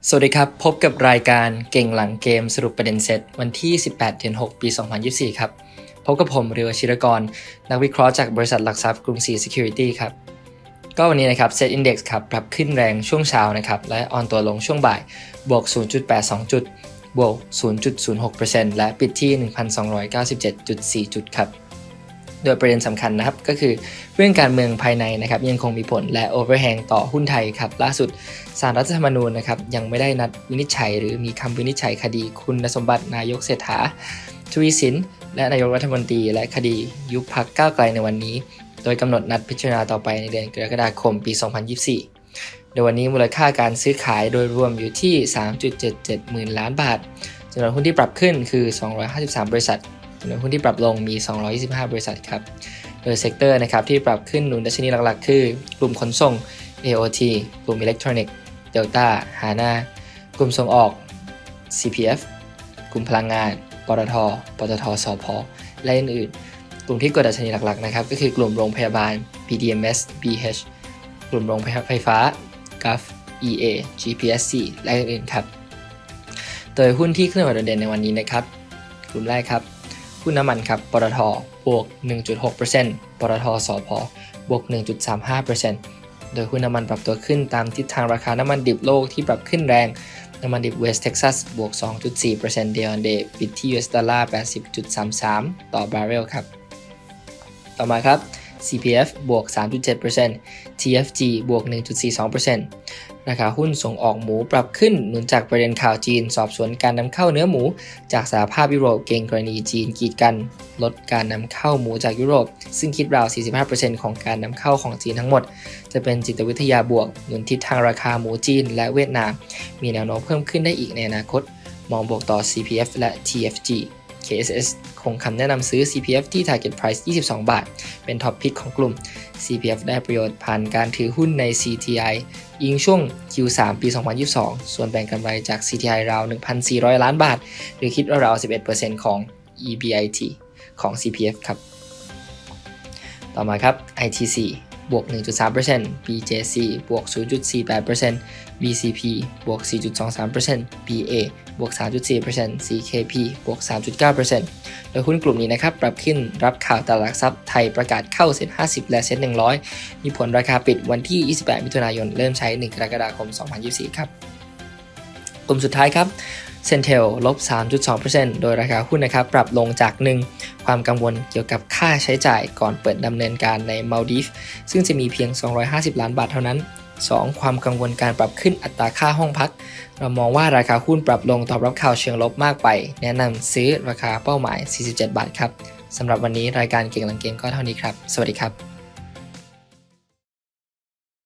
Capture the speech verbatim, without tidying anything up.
สวัสดีครับพบกับรายการเก่งหลังเกมสรุปประเด็นเซตวันที่สิบแปดเดือนหกปีสองพันยี่สิบสี่ครับพบกับผมเรือชิรกรนักวิเคราะห์จากบริษัทหลักทรัพย์กรุงศรี Security ครับก็วันนี้นะครับ Set Index ครับปรับขึ้นแรงช่วงเช้านะครับและอ่อนตัวลงช่วงบ่ายบวก ศูนย์จุดแปดสอง จุดบวก ศูนย์จุดศูนย์หกเปอร์เซ็นต์ และปิดที่ หนึ่งพันสองร้อยเก้าสิบเจ็ดจุดสี่ จุดครับโดยประเด็นสำคัญนะครับก็คือเรื่องการเมืองภายในนะครับยังคงมีผลและโอเวอร์แฮงต่อหุ้นไทยครับล่าสุดศาลรัฐธรรมนูญนะครับยังไม่ได้นัดวินิจฉัยหรือมีคำวินิจฉัยคดีคุณสมบัตินายกเศรษฐาทวีสินและนายกรัฐมนตรีและคดียุบพรรคก้าวไกลในวันนี้โดยกำหนดนัดพิจารณาต่อไปในเดือนกรกฎาคมปีสองพันยี่สิบสี่โดยวันนี้มูลค่าการซื้อขายโดยรวมอยู่ที่ สามจุดเจ็ดเจ็ด หมื่นล้านบาทจำนวนหุ้นที่ปรับขึ้นคือสองร้อยห้าสิบสามบริษัทจำนวนหุ้นที่ปรับลงมีสองร้อยยี่สิบห้าบริษัทครับโดยเซกเตอร์นะครับที่ปรับขึ้นหนุนดัชนีหลักๆคือกลุ่มขนส่ง เอ โอ ที กลุ่มอิเล็กทรอนิกส์ Delta Hana กลุ่มส่งออก ซี พี เอฟ กลุ่มพลังงาน ปตท ปตท สผ และอื่นๆกลุ่มที่กดดัชนีหลักๆนะครับก็คือกลุ่มโรงพยาบาล พี ดี เอ็ม เอส บี เอช กลุ่มโรงไฟฟ้า จี เอ เอฟ อี เอ จี พี เอส ซี และอื่นๆครับโดยหุ้นที่เคลื่อนไหวโดดเด่นในวันนี้นะครับกลุ่มแรกครับหุ้นน้ำมันครับปตทบวก หนึ่งจุดหกเปอร์เซ็นต์ ปตท สผ บวก หนึ่งจุดสามห้าเปอร์เซ็นต์ โดยหุ้นน้ำมันปรับตัวขึ้นตามทิศทางราคาน้ำมันดิบโลกที่ปรับขึ้นแรงน้ำมันดิบเวสต์เท็กซัสบวก สองจุดสี่เปอร์เซ็นต์ Day on Day ปิดที่ ยู เอส ดอลลาร์ แปดสิบจุดสามสาม ต่อบาร์เรลครับต่อมาครับ ซี พี เอฟ บวก สามจุดเจ็ดเปอร์เซ็นต์ ที เอฟ จี บวก หนึ่งจุดสี่สองเปอร์เซ็นต์ราคาหุ้นส่งออกหมูปรับขึ้นหนุนจากประเด็นข่าวจีนสอบสวนการนำเข้าเนื้อหมูจากสหภาพยุโรปเกรงกรณีจีนกีดกันลดการนำเข้าหมูจากยุโรปซึ่งคิดราว สี่สิบห้าเปอร์เซ็นต์ ของการนำเข้าของจีนทั้งหมดจะเป็นจิตวิทยาบวกหนุนทิศทางราคาหมูจีนและเวียดนามมีแนวโน้มเพิ่มขึ้นได้อีกในอนาคตมองบวกต่อ ซี พี เอฟ และ ที เอฟ จี เค เอส เอส คงคำแนะนำซื้อ ซี พี เอฟ ที่ Target Price ยี่สิบสองบาทเป็นท็อปพิกของกลุ่ม ซี พี เอฟ ได้ประโยชน์ผ่านการถือหุ้นใน ซี ที ไอ ยิงช่วง คิว สาม ปี สองพันยี่สิบสองส่วนแบ่งกำไรจาก ซี ที ไอ ราว หนึ่งพันสี่ร้อย ล้านบาทหรือคิดราว สิบเอ็ดเปอร์เซ็นต์ ของ อี บี ไอ ที ของ ซี พี เอฟ ครับต่อมาครับ ไอ ที ซี บวก หนึ่งจุดสามเปอร์เซ็นต์ บี เจ ซี บวก ศูนย์จุดสี่แปดเปอร์เซ็นต์ บี ซี พี บวก สี่จุดสองสามเปอร์เซ็นต์ บี เอ บวก สามจุดสี่เปอร์เซ็นต์ ซี เค พี บวก สามจุดเก้าเปอร์เซ็นต์ โดยหุ้นกลุ่มนี้นะครับปรับขึ้นรับข่าวตลาดหลักทรัพย์ไทยประกาศเข้าเซ็ตห้าสิบและเซ็ตหนึ่งร้อยมีผลราคาปิดวันที่ยี่สิบแปดมิถุนายนเริ่มใช้หนึ่งกรกฎาคมสองพันยี่สิบสี่ครับกลุ่มสุดท้ายครับเซนเทลลบ สามจุดสองเปอร์เซ็นต์ โดยราคาหุ้นนะครับปรับลงจาก หนึ่ง ความกังวลเกี่ยวกับค่าใช้จ่ายก่อนเปิดดำเนินการในมัลดีฟซึ่งจะมีเพียงสองร้อยห้าสิบล้านบาทเท่านั้น สอง ความกังวลการปรับขึ้นอัตราค่าห้องพักเรามองว่าราคาหุ้นปรับลงตอบรับข่าวเชิงลบมากไปแนะนำซื้อราคาเป้าหมายสี่สิบเจ็ดบาทครับสำหรับวันนี้รายการเก่งหลังเกมก็เท่านี้ครับสวัสดีครับ